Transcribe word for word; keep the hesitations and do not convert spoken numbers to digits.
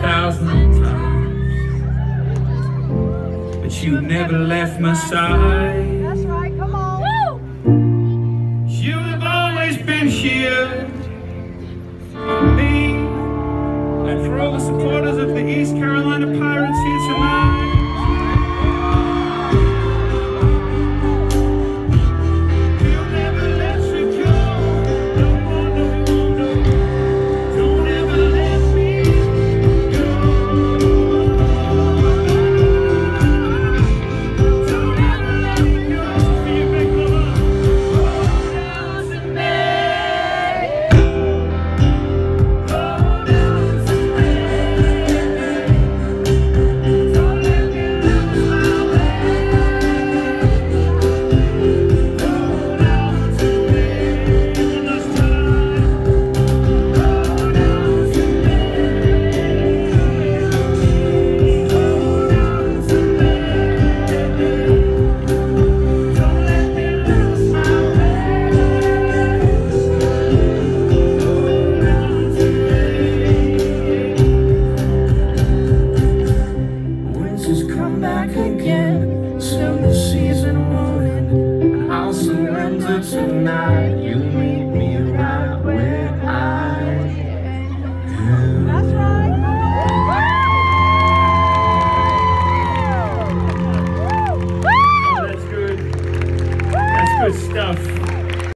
thousand times, but you never left my side. That's right, come on. Woo! You have always been here for me, and for all the supporters of the East Carolina Pirates here tonight. Come back again, soon the season will end, and I'll surrender tonight, you and me.